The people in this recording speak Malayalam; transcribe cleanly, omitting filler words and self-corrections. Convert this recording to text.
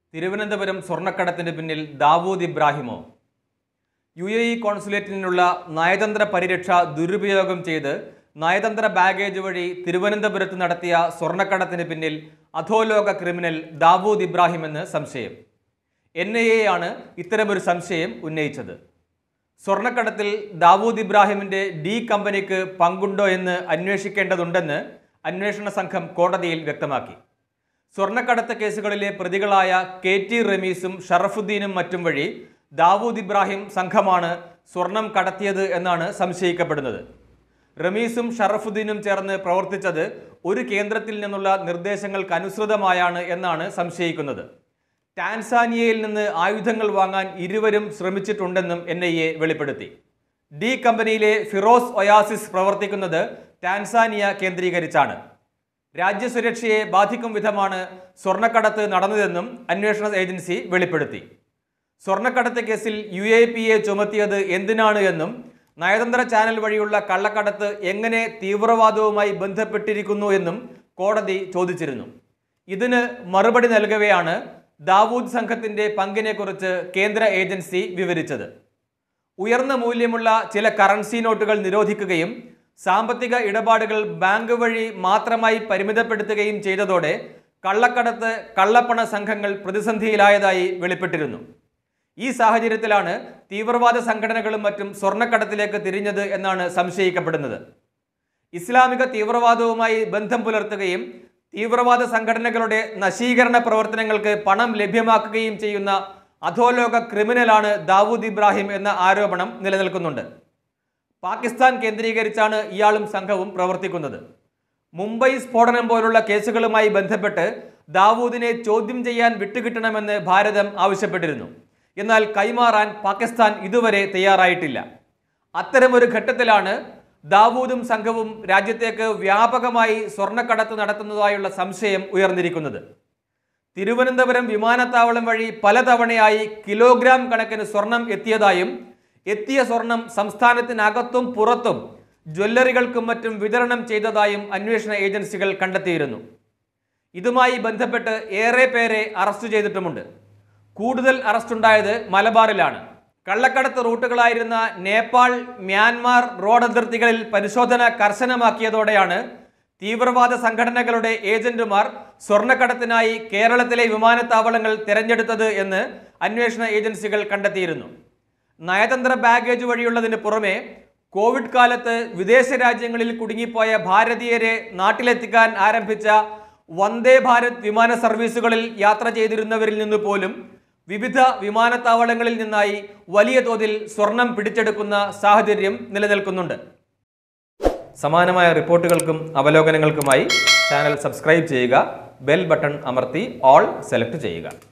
തിരുവനന്തപുരം സ്വർണ്ണക്കടത്തിന് പിന്നിൽ ദാവൂദ് ഇബ്രാഹിമോ? UAE കോൺസുലേറ്റിനുള്ള നയതന്ത്ര പരിരക്ഷ ദുരുപയോഗം ചെയ്ത് നയതന്ത്ര ബാഗേജ് വഴി തിരുവനന്തപുരത്ത് നടത്തിയ സ്വർണ്ണക്കടത്തിന് പിന്നിൽ അധോലോക ക്രിമിനൽ ദാവൂദ് ഇബ്രാഹിം എന്ന് സംശയം. N.ഐ.എ ആണ് ഇത്തരമൊരു സംശയം ഉന്നയിച്ചത്. സ്വർണ്ണക്കടത്തിൽ ദാവൂദ് ഇബ്രാഹിമിന്റെ ഡി കമ്പനിക്ക് പങ്കുണ്ടോ എന്ന് അന്വേഷിക്കേണ്ടതുണ്ടെന്ന് അന്വേഷണ സംഘം കോടതിയിൽ വ്യക്തമാക്കി. സ്വർണ്ണക്കടത്ത് കേസുകളിലെ പ്രതികളായ KT റമീസും ഷറഫുദ്ദീനും മറ്റും വഴി ദാവൂദ് ഇബ്രാഹിം സംഘമാണ് സ്വർണം കടത്തിയത് എന്നാണ് സംശയിക്കപ്പെടുന്നത്. റമീസും ഷറഫുദ്ദീനും ചേർന്ന് പ്രവർത്തിച്ചത് ഒരു കേന്ദ്രത്തിൽ നിന്നുള്ള നിർദ്ദേശങ്ങൾക്കനുസൃതമായാണ് എന്നാണ് സംശയിക്കുന്നത്. ടാൻസാനിയയിൽ നിന്ന് ആയുധങ്ങൾ വാങ്ങാൻ ഇരുവരും ശ്രമിച്ചിട്ടുണ്ടെന്നും N.ഐ.എ വെളിപ്പെടുത്തി. ഡി കമ്പനിയിലെ ഫിറോസ് ഒയാസിസ് പ്രവർത്തിക്കുന്നത് ടാൻസാനിയ കേന്ദ്രീകരിച്ചാണ്. രാജ്യസുരക്ഷയെ ബാധിക്കും വിധമാണ് സ്വർണ്ണക്കടത്ത് നടന്നതെന്നും അന്വേഷണ ഏജൻസി വെളിപ്പെടുത്തി. സ്വർണ്ണക്കടത്ത് കേസിൽ UAPA ചുമത്തിയത് എന്തിനാണ് എന്നും നയതന്ത്ര ചാനൽ വഴിയുള്ള കള്ളക്കടത്ത് എങ്ങനെ തീവ്രവാദവുമായി ബന്ധപ്പെട്ടിരിക്കുന്നു എന്നും കോടതി ചോദിച്ചിരുന്നു. ഇതിന് മറുപടി നൽകവെയാണ് ദാവൂദ് സംഘത്തിന്റെ പങ്കിനെക്കുറിച്ച് കേന്ദ്ര ഏജൻസി വിവരിച്ചത്. ഉയർന്ന മൂല്യമുള്ള ചില കറൻസി നോട്ടുകൾ നിരോധിക്കുകയും സാമ്പത്തിക ഇടപാടുകൾ ബാങ്ക് വഴി മാത്രമായി പരിമിതപ്പെടുത്തുകയും ചെയ്തതോടെ കള്ളക്കടത്ത് കള്ളപ്പണ സംഘങ്ങൾ പ്രതിസന്ധിയിലായതായി വെളിപ്പെട്ടിരുന്നു. ഈ സാഹചര്യത്തിലാണ് തീവ്രവാദ സംഘടനകളും മറ്റും സ്വർണ്ണക്കടത്തിലേക്ക് തിരിഞ്ഞത് എന്നാണ് സംശയിക്കപ്പെടുന്നത്. ഇസ്ലാമിക തീവ്രവാദവുമായി ബന്ധം പുലർത്തുകയും തീവ്രവാദ സംഘടനകളുടെ നശീകരണ പ്രവർത്തനങ്ങൾക്ക് പണം ലഭ്യമാക്കുകയും ചെയ്യുന്ന അധോലോക ക്രിമിനലാണ് ദാവൂദ് ഇബ്രാഹിം എന്ന ആരോപണം നിലനിൽക്കുന്നുണ്ട്. പാകിസ്ഥാൻ കേന്ദ്രീകരിച്ചാണ് ഇയാളും സംഘവും പ്രവർത്തിക്കുന്നത്. മുംബൈ സ്ഫോടനം പോലുള്ള കേസുകളുമായി ബന്ധപ്പെട്ട് ദാവൂദിനെ ചോദ്യം ചെയ്യാൻ വിട്ടുകിട്ടണമെന്ന് ഭാരതം ആവശ്യപ്പെട്ടിരുന്നു. എന്നാൽ കൈമാറാൻ പാകിസ്ഥാൻ ഇതുവരെ തയ്യാറായിട്ടില്ല. അത്തരമൊരു ഘട്ടത്തിലാണ് ദാവൂദും സംഘവും രാജ്യത്തേക്ക് വ്യാപകമായി സ്വർണ്ണക്കടത്ത് നടത്തുന്നതായുള്ള സംശയം ഉയർന്നിരിക്കുന്നത്. തിരുവനന്തപുരം വിമാനത്താവളം വഴി പലതവണയായി കിലോഗ്രാം കണക്കിന് സ്വർണം എത്തിയതായും എത്തിയ സ്വർണം സംസ്ഥാനത്തിനകത്തും പുറത്തും ജ്വല്ലറികൾക്കും മറ്റും വിതരണം ചെയ്തതായും അന്വേഷണ ഏജൻസികൾ കണ്ടെത്തിയിരുന്നു. ഇതുമായി ബന്ധപ്പെട്ട് ഏറെ പേരെ അറസ്റ്റ് ചെയ്തിട്ടുമുണ്ട്. കൂടുതൽ അറസ്റ്റുണ്ടായത് മലബാറിലാണ്. കള്ളക്കടത്ത് റൂട്ടുകളായിരുന്ന നേപ്പാൾ, മ്യാൻമാർ റോഡ് അതിർത്തികളിൽ പരിശോധന കർശനമാക്കിയതോടെയാണ് തീവ്രവാദ സംഘടനകളുടെ ഏജന്റുമാർ സ്വർണ്ണക്കടത്തിനായി കേരളത്തിലെ വിമാനത്താവളങ്ങൾ തിരഞ്ഞെടുത്തത് എന്ന് അന്വേഷണ ഏജൻസികൾ കണ്ടെത്തിയിരുന്നു. നയതന്ത്ര ബാഗേജ് വഴിയുള്ളതിന് പുറമെ കോവിഡ് കാലത്ത് വിദേശ രാജ്യങ്ങളിൽ കുടുങ്ങിപ്പോയ ഭാരതീയരെ നാട്ടിലെത്തിക്കാൻ ആരംഭിച്ച വന്ദേ ഭാരത് വിമാന സർവീസുകളിൽ യാത്ര ചെയ്തിരുന്നവരിൽ നിന്ന് പോലും വിവിധ വിമാനത്താവളങ്ങളിൽ നിന്നായി വലിയ തോതിൽ സ്വർണം പിടിച്ചെടുക്കുന്ന സാഹചര്യം നിലനിൽക്കുന്നുണ്ട്. സമാനമായ റിപ്പോർട്ടുകൾക്കും അവലോകനങ്ങൾക്കുമായി ചാനൽ സബ്സ്ക്രൈബ് ചെയ്യുക, ബെൽ ബട്ടൺ അമർത്തി ഓൾ സെലക്ട് ചെയ്യുക.